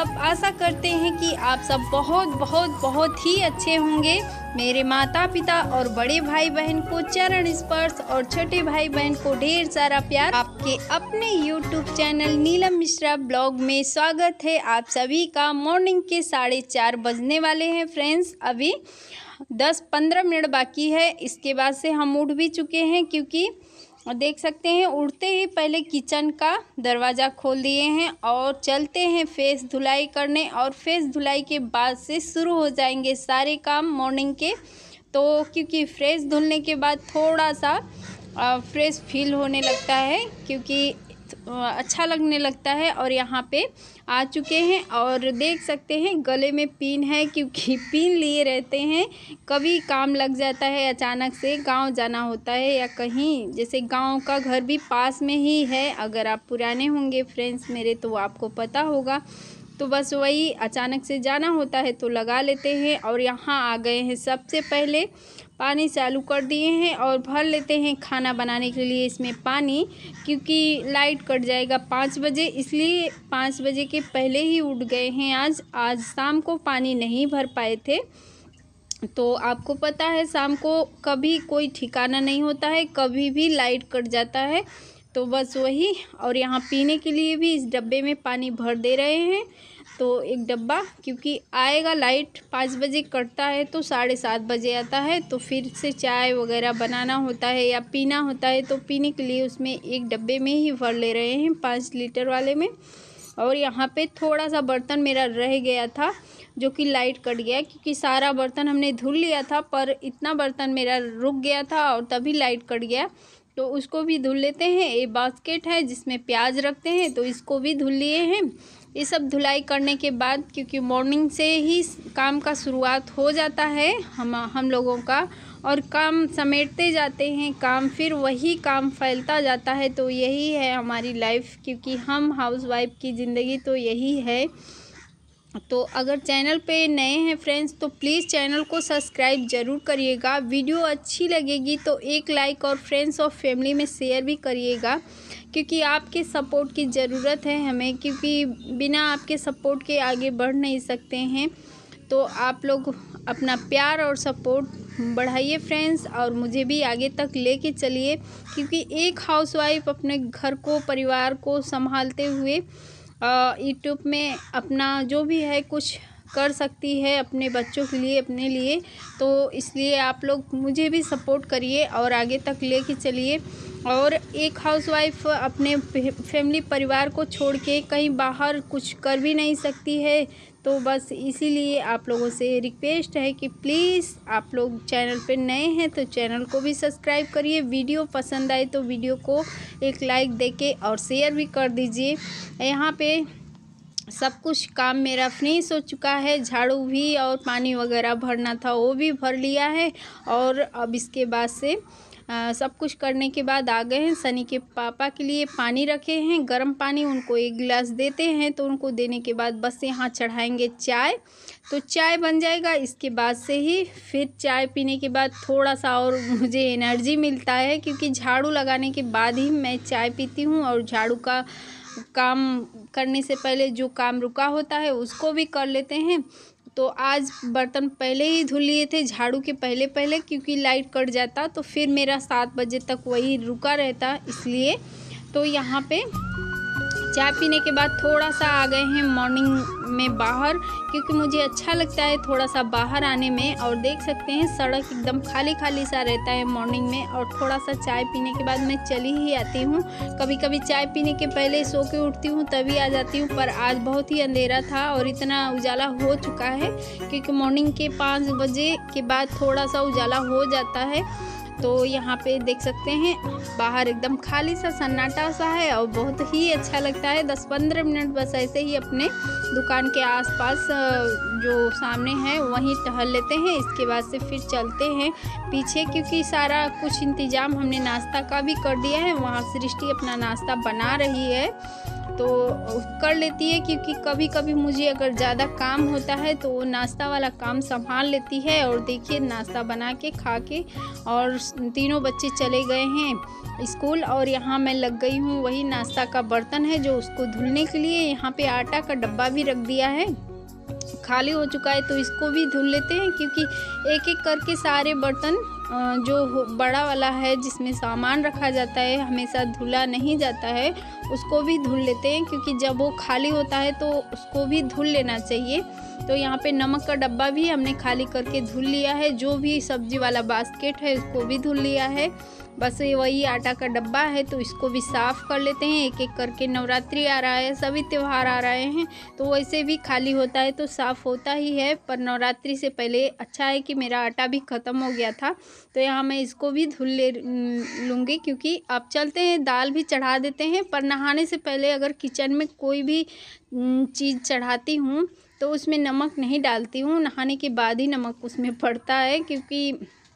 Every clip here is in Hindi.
सब, आशा करते हैं कि आप सब बहुत बहुत बहुत ही अच्छे होंगे। मेरे माता पिता और बड़े भाई बहन को चरण स्पर्श और छोटे भाई बहन को ढेर सारा प्यार। आपके अपने YouTube channel Neelam Mishra blog में स्वागत है आप सभी का। मॉर्निंग के 4:30 बजने वाले हैं फ्रेंड्स। अभी 10-15 मिनट बाकी है, इसके बाद से हम उठ भी चुके हैं, क्योंकि देख सकते हैं उठते ही पहले किचन का दरवाज़ा खोल दिए हैं और चलते हैं फेस धुलाई करने। और फेस धुलाई के बाद से शुरू हो जाएंगे सारे काम मॉर्निंग के। तो क्योंकि फेस धुलने के बाद थोड़ा सा फ्रेश फील होने लगता है, क्योंकि अच्छा लगने लगता है। और यहाँ पे आ चुके हैं और देख सकते हैं गले में पिन है, क्योंकि पिन लिए रहते हैं। कभी काम लग जाता है, अचानक से गांव जाना होता है या कहीं, जैसे गांव का घर भी पास में ही है। अगर आप पुराने होंगे फ्रेंड्स मेरे तो आपको पता होगा। तो बस वही अचानक से जाना होता है तो लगा लेते हैं। और यहाँ आ गए हैं, सबसे पहले पानी चालू कर दिए हैं और भर लेते हैं खाना बनाने के लिए इसमें पानी, क्योंकि लाइट कट जाएगा 5 बजे, इसलिए 5 बजे के पहले ही उठ गए हैं। आज शाम को पानी नहीं भर पाए थे। तो आपको पता है शाम को कभी कोई ठिकाना नहीं होता है, कभी भी लाइट कट जाता है। तो बस वही। और यहाँ पीने के लिए भी इस डब्बे में पानी भर दे रहे हैं। तो एक डब्बा, क्योंकि आएगा लाइट 5 बजे कटता है तो 7:30 बजे आता है। तो फिर से चाय वगैरह बनाना होता है या पीना होता है, तो पीने के लिए उसमें एक डब्बे में ही भर ले रहे हैं 5 लीटर वाले में। और यहाँ पे थोड़ा सा बर्तन मेरा रह गया था, जो कि लाइट कट गया, क्योंकि सारा बर्तन हमने धुल लिया था, पर इतना बर्तन मेरा रुक गया था और तभी लाइट कट गया। तो उसको भी धुल लेते हैं। ये बास्केट है जिसमें प्याज रखते हैं, तो इसको भी धुल लिए हैं। ये सब धुलाई करने के बाद, क्योंकि मॉर्निंग से ही काम का शुरुआत हो जाता है हम लोगों का, और काम समेटते जाते हैं काम, फिर वही काम फैलता जाता है। तो यही है हमारी लाइफ, क्योंकि हम हाउसवाइफ की ज़िंदगी तो यही है। तो अगर चैनल पे नए हैं फ्रेंड्स तो प्लीज़ चैनल को सब्सक्राइब ज़रूर करिएगा। वीडियो अच्छी लगेगी तो एक लाइक और फ्रेंड्स और फैमिली में शेयर भी करिएगा, क्योंकि आपके सपोर्ट की ज़रूरत है हमें, क्योंकि बिना आपके सपोर्ट के आगे बढ़ नहीं सकते हैं। तो आप लोग अपना प्यार और सपोर्ट बढ़ाइए फ्रेंड्स, और मुझे भी आगे तक लेके चलिए, क्योंकि एक हाउसवाइफ अपने घर को, परिवार को संभालते हुए यूट्यूब में अपना जो भी है कुछ कर सकती है अपने बच्चों के लिए, अपने लिए। तो इसलिए आप लोग मुझे भी सपोर्ट करिए और आगे तक लेके चलिए। और एक हाउसवाइफ अपने फैमिली परिवार को छोड़ के कहीं बाहर कुछ कर भी नहीं सकती है। तो बस इसीलिए आप लोगों से रिक्वेस्ट है कि प्लीज़ आप लोग चैनल पे नए हैं तो चैनल को भी सब्सक्राइब करिए। वीडियो पसंद आए तो वीडियो को एक लाइक देके और शेयर भी कर दीजिए। यहाँ पे सब कुछ काम मेरा फिनिश हो चुका है। झाड़ू भी और पानी वगैरह भरना था वो भी भर लिया है। और अब इसके बाद से सब कुछ करने के बाद आ गए हैं। सनी के पापा के लिए पानी रखे हैं, गर्म पानी, उनको 1 गिलास देते हैं। तो उनको देने के बाद बस यहाँ चढ़ाएंगे चाय, तो चाय बन जाएगा। इसके बाद से ही फिर चाय पीने के बाद थोड़ा सा और मुझे एनर्जी मिलता है, क्योंकि झाड़ू लगाने के बाद ही मैं चाय पीती हूँ। और झाड़ू का काम करने से पहले जो काम रुका होता है उसको भी कर लेते हैं। तो आज बर्तन पहले ही धुल लिए थे झाड़ू के पहले, क्योंकि लाइट कट जाता तो फिर मेरा 7 बजे तक वही रुका रहता, इसलिए। तो यहाँ पे चाय पीने के बाद थोड़ा सा आ गए हैं मॉर्निंग में बाहर, क्योंकि मुझे अच्छा लगता है थोड़ा सा बाहर आने में। और देख सकते हैं सड़क एकदम खाली खाली सा रहता है मॉर्निंग में। और थोड़ा सा चाय पीने के बाद मैं चली ही आती हूँ। कभी कभी चाय पीने के पहले सो के उठती हूँ तभी आ जाती हूँ, पर आज बहुत ही अंधेरा था और इतना उजाला हो चुका है, क्योंकि मॉर्निंग के 5 बजे के बाद थोड़ा सा उजाला हो जाता है। तो यहाँ पे देख सकते हैं बाहर एकदम खाली सा सन्नाटा सा है और बहुत ही अच्छा लगता है। 10-15 मिनट बस ऐसे ही अपने दुकान के आसपास जो सामने है वहीं टहल लेते हैं। इसके बाद से फिर चलते हैं पीछे, क्योंकि सारा कुछ इंतज़ाम हमने नाश्ता का भी कर दिया है। वहाँ सृष्टि अपना नाश्ता बना रही है। तो कर लेती है, क्योंकि कभी कभी मुझे अगर ज़्यादा काम होता है तो वो नाश्ता वाला काम संभाल लेती है। और देखिए नाश्ता बना के खा के और तीनों बच्चे चले गए हैं स्कूल, और यहाँ मैं लग गई हूँ। वही नाश्ता का बर्तन है जो उसको धुलने के लिए। यहाँ पे आटा का डब्बा भी रख दिया है, खाली हो चुका है, तो इसको भी धुल लेते हैं, क्योंकि एक एक करके सारे बर्तन जो बड़ा वाला है जिसमें सामान रखा जाता है हमेशा धुला नहीं जाता है, उसको भी धुल लेते हैं, क्योंकि जब वो खाली होता है तो उसको भी धुल लेना चाहिए। तो यहाँ पे नमक का डब्बा भी हमने खाली करके धुल लिया है, जो भी सब्जी वाला बास्केट है उसको भी धुल लिया है। बस वही आटा का डब्बा है तो इसको भी साफ़ कर लेते हैं एक एक करके। नवरात्रि आ रहा है, सभी त्यौहार आ रहे हैं, तो वैसे भी खाली होता है तो साफ़ होता ही है, पर नवरात्रि से पहले अच्छा है कि मेरा आटा भी ख़त्म हो गया था। तो यहाँ मैं इसको भी धुल ले लूँगी, क्योंकि अब चलते हैं दाल भी चढ़ा देते हैं। पर नहाने से पहले अगर किचन में कोई भी चीज़ चढ़ाती हूँ तो उसमें नमक नहीं डालती हूँ, नहाने के बाद ही नमक उसमें पड़ता है, क्योंकि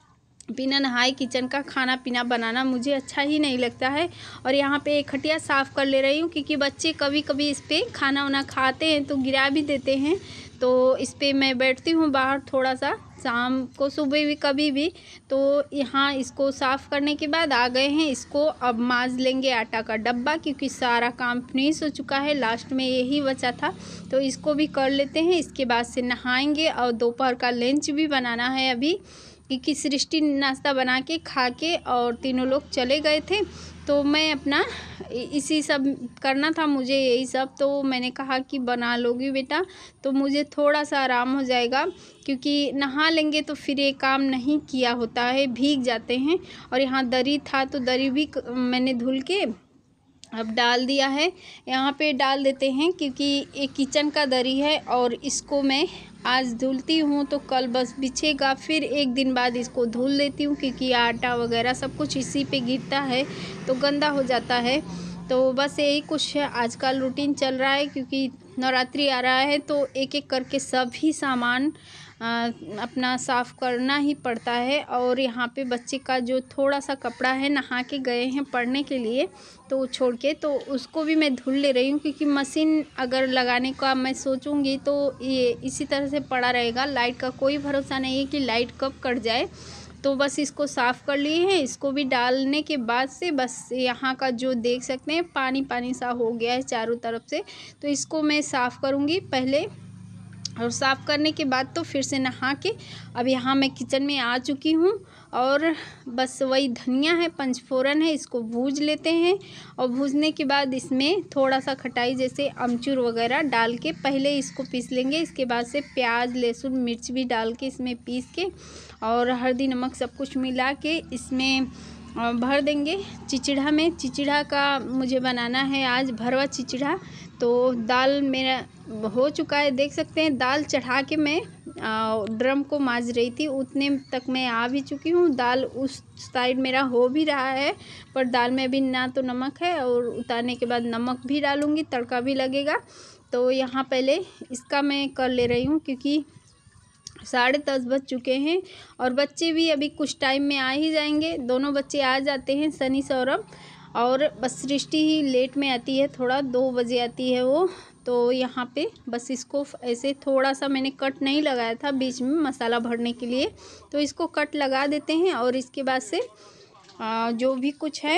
बिना नहाए किचन का खाना पीना बनाना मुझे अच्छा ही नहीं लगता है। और यहाँ पे एक खटिया साफ़ कर ले रही हूँ, क्योंकि बच्चे कभी कभी इस पर खाना वाना खाते हैं तो गिरा भी देते हैं, तो इस पर मैं बैठती हूँ बाहर थोड़ा सा, शाम को सुबह भी कभी भी। तो यहाँ इसको साफ़ करने के बाद आ गए हैं, इसको अब मांज लेंगे आटा का डब्बा, क्योंकि सारा काम फिनिश हो चुका है, लास्ट में यही बचा था, तो इसको भी कर लेते हैं। इसके बाद से नहाएंगे और दोपहर का लंच भी बनाना है अभी, क्योंकि सृष्टि नाश्ता बना के खा के और तीनों लोग चले गए थे, तो मैं अपना इसी सब करना था मुझे यही सब। तो मैंने कहा कि बना लोगी बेटा तो मुझे थोड़ा सा आराम हो जाएगा, क्योंकि नहा लेंगे तो फिर ये काम नहीं किया होता है, भीग जाते हैं। और यहाँ दरी था तो दरी भी मैंने धुल के अब डाल दिया है, यहाँ पे डाल देते हैं, क्योंकि ये किचन का दरी है और इसको मैं आज धुलती हूँ तो कल बस बिछेगा, फिर एक दिन बाद इसको धुल देती हूँ, क्योंकि आटा वगैरह सब कुछ इसी पे गिरता है तो गंदा हो जाता है। तो बस यही कुछ आजकल रूटीन चल रहा है, क्योंकि नवरात्रि आ रहा है तो एक एक करके सभी सामान अपना साफ़ करना ही पड़ता है। और यहाँ पे बच्चे का जो थोड़ा सा कपड़ा है, नहा के गए हैं पढ़ने के लिए तो छोड़ के, तो उसको भी मैं धुल ले रही हूँ, क्योंकि मशीन अगर लगाने का मैं सोचूंगी तो ये इसी तरह से पड़ा रहेगा। लाइट का कोई भरोसा नहीं है कि लाइट कब कट जाए, तो बस इसको साफ़ कर लिए हैं। इसको भी डालने के बाद से बस यहाँ का जो देख सकते हैं पानी पानी सा हो गया है चारों तरफ से, तो इसको मैं साफ़ करूँगी पहले, और साफ़ करने के बाद तो फिर से नहा के अब यहाँ मैं किचन में आ चुकी हूँ। और बस वही धनिया है, पंचफोरन है, इसको भूज लेते हैं। और भूजने के बाद इसमें थोड़ा सा खटाई जैसे अमचूर वगैरह डाल के पहले इसको पीस लेंगे। इसके बाद से प्याज लहसुन मिर्च भी डाल के इसमें पीस के और हल्दी नमक सब कुछ मिला के इसमें भर देंगे चिचिड़ा में। चिचिड़ा का मुझे बनाना है आज भरवा चिचिड़ा। तो दाल मेरा हो चुका है, देख सकते हैं दाल चढ़ा के मैं ड्रम को मांज रही थी, उतने तक मैं आ भी चुकी हूँ। दाल उस साइड मेरा हो भी रहा है, पर दाल में अभी ना तो नमक है, और उतारने के बाद नमक भी डालूँगी, तड़का भी लगेगा। तो यहाँ पहले इसका मैं कर ले रही हूँ, क्योंकि 10:30 बज चुके हैं और बच्चे भी अभी कुछ टाइम में आ ही जाएंगे। दोनों बच्चे आ जाते हैं, सनी सौरभ, और बस सृष्टि ही लेट में आती है, थोड़ा 2 बजे आती है वो। तो यहाँ पे बस इसको ऐसे थोड़ा सा मैंने कट नहीं लगाया था बीच में मसाला भरने के लिए, तो इसको कट लगा देते हैं। और इसके बाद से जो भी कुछ है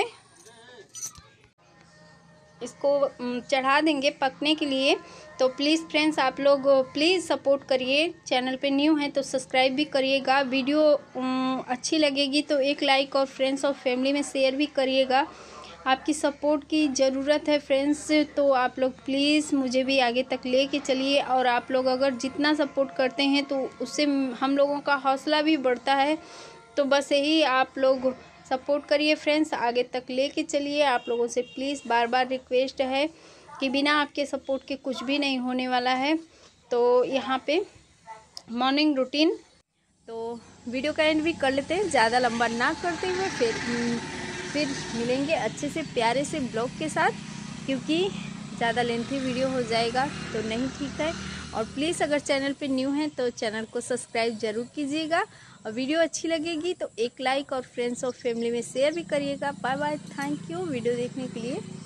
इसको चढ़ा देंगे पकने के लिए। तो प्लीज़ फ्रेंड्स आप लोग प्लीज़ सपोर्ट करिए, चैनल पे न्यू हैं तो सब्सक्राइब भी करिएगा। वीडियो अच्छी लगेगी तो एक लाइक और फ्रेंड्स और फैमिली में शेयर भी करिएगा। आपकी सपोर्ट की ज़रूरत है फ्रेंड्स, तो आप लोग प्लीज़ मुझे भी आगे तक ले के चलिए। और आप लोग अगर जितना सपोर्ट करते हैं तो उससे हम लोगों का हौसला भी बढ़ता है। तो बस यही आप लोग सपोर्ट करिए फ्रेंड्स, आगे तक लेके चलिए। आप लोगों से प्लीज़ बार बार रिक्वेस्ट है कि बिना आपके सपोर्ट के कुछ भी नहीं होने वाला है। तो यहाँ पे मॉर्निंग रूटीन, तो वीडियो का एंड भी कर लेते हैं, ज़्यादा लंबा ना करते हुए। फिर मिलेंगे अच्छे से प्यारे से ब्लॉग के साथ, क्योंकि ज़्यादा लेंथी वीडियो हो जाएगा तो नहीं ठीक है। और प्लीज़ अगर चैनल पे न्यू हैं तो चैनल को सब्सक्राइब ज़रूर कीजिएगा, और वीडियो अच्छी लगेगी तो एक लाइक और फ्रेंड्स और फैमिली में शेयर भी करिएगा। Bye bye, thank you video देखने के लिए।